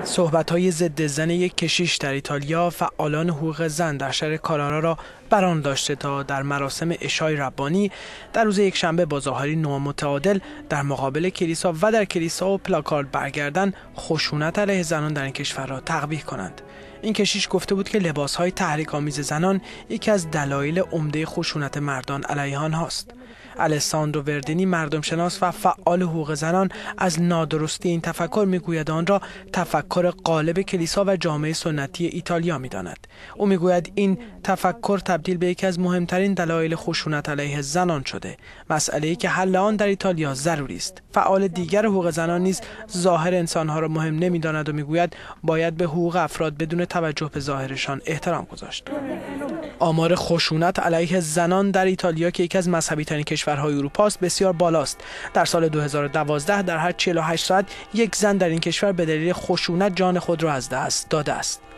صحبت‌های ضد زن یک کشیش در ایتالیا فعالان حقوق زن در شهر کارارا را بران داشته تا در مراسم عشای ربانی در روز یکشنبه با ظاهری نامتعادل در مقابل کلیسا و در کلیسا و پلاکارد برگردن خشونت علیه زنان در این کشور را تقبیح کنند. این کشیش گفته بود که لباس‌های تحریک‌آمیز زنان یکی از دلایل عمده خشونت مردان علیه آنهاست. الساندرو وردینی مردمشناس و فعال حقوق زنان از نادرستی این تفکر میگوید آن را تفکر غالب کلیسا و جامعه سنتی ایتالیا میداند. او میگوید این تفکر تبدیل به یکی از مهمترین دلایل خشونت علیه زنان شده، مسئله‌ای که حل آن در ایتالیا ضروری است. فعال دیگر حقوق زنان نیز ظاهر انسانها را مهم نمیداند و میگوید باید به حقوق افراد بدون توجه به ظاهرشان احترام گذاشت. آمار خشونت علیه زنان در ایتالیا که یکی از مذهبی ترین کشورهای اروپا است بسیار بالاست. در سال 2012 در هر 48 ساعت یک زن در این کشور به دلیل خشونت جان خود را از دست داده است.